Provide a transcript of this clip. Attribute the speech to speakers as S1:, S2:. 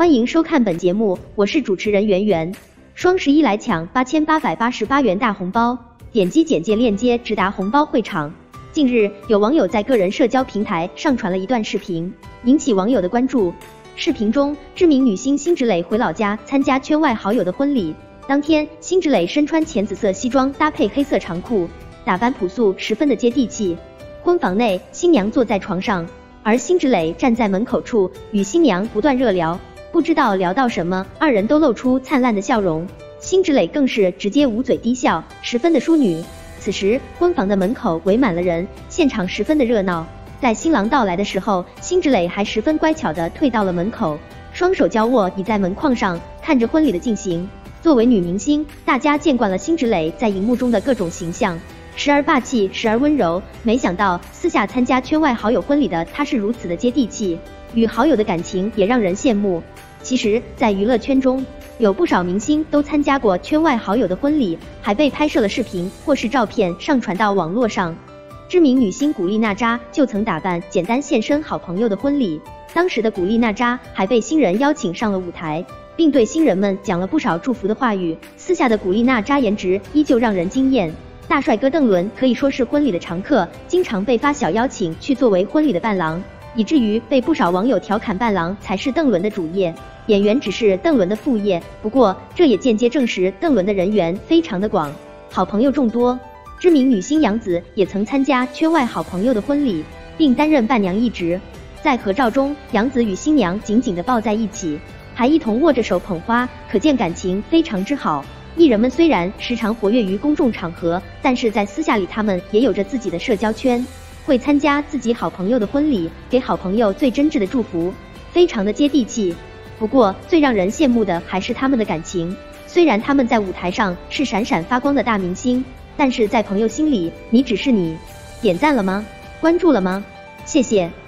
S1: 欢迎收看本节目，我是主持人圆圆。双11来抢8888元大红包，点击简介链接直达红包会场。近日，有网友在个人社交平台上传了一段视频，引起网友的关注。视频中，知名女星辛芷蕾回老家参加圈外好友的婚礼。当天，辛芷蕾身穿浅紫色西装搭配黑色长裤，打扮朴素，十分的接地气。婚房内，新娘坐在床上，而辛芷蕾站在门口处与新娘不断热聊。不知道聊到什么，二人都露出灿烂的笑容，辛芷蕾更是直接捂嘴低笑，十分的淑女。此时，婚房的门口围满了人，现场十分的热闹。在新郎到来的时候，辛芷蕾还十分乖巧地退到了门口，双手交握倚在门框上，看着婚礼的进行。作为女明星，大家见惯了辛芷蕾在荧幕中的各种形象，时而霸气，时而温柔，没想到私下参加圈外好友婚礼的她是如此的接地气，与好友的感情也让人羡慕。其实，在娱乐圈中，有不少明星都参加过圈外好友的婚礼，还被拍摄了视频或是照片上传到网络上。知名女星古力娜扎就曾打扮简单现身好朋友的婚礼，当时的古力娜扎还被新人邀请上了舞台，并对新人们讲了不少祝福的话语。私下的古力娜扎颜值依旧让人惊艳，大帅哥邓伦可以说是婚礼的常客，经常被发小邀请去作为婚礼的伴郎，以至于被不少网友调侃伴郎才是邓伦的主业，演员只是邓伦的副业。不过，这也间接证实邓伦的人缘非常的广，好朋友众多。知名女星杨紫也曾参加圈外好朋友的婚礼，并担任伴娘一职。在合照中，杨紫与新娘紧紧地抱在一起，还一同握着手捧花，可见感情非常之好。艺人们虽然时常活跃于公众场合，但是在私下里他们也有着自己的社交圈，会参加自己好朋友的婚礼，给好朋友最真挚的祝福，非常的接地气。不过，最让人羡慕的还是他们的感情。虽然他们在舞台上是闪闪发光的大明星，但是在朋友心里，你只是你。点赞了吗？关注了吗？谢谢。